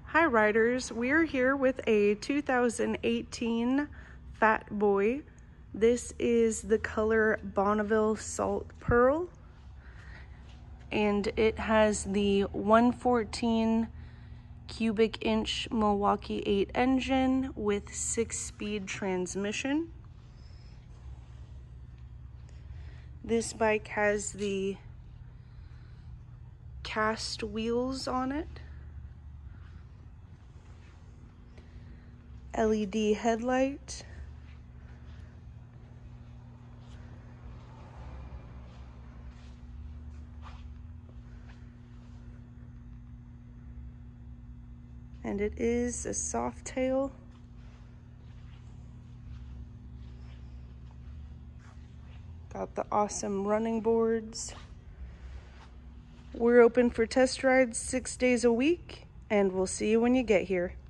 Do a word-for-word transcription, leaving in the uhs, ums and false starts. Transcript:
Hi riders, we're here with a two thousand eighteen Fat Boy. This is the color Bonneville Salt Pearl, and it has the one fourteen cubic inch Milwaukee eight engine with six speed transmission. This bike has the cast wheels on it, L E D headlight, and it is a Softail. Got the awesome running boards. We're open for test rides six days a week, and we'll see you when you get here.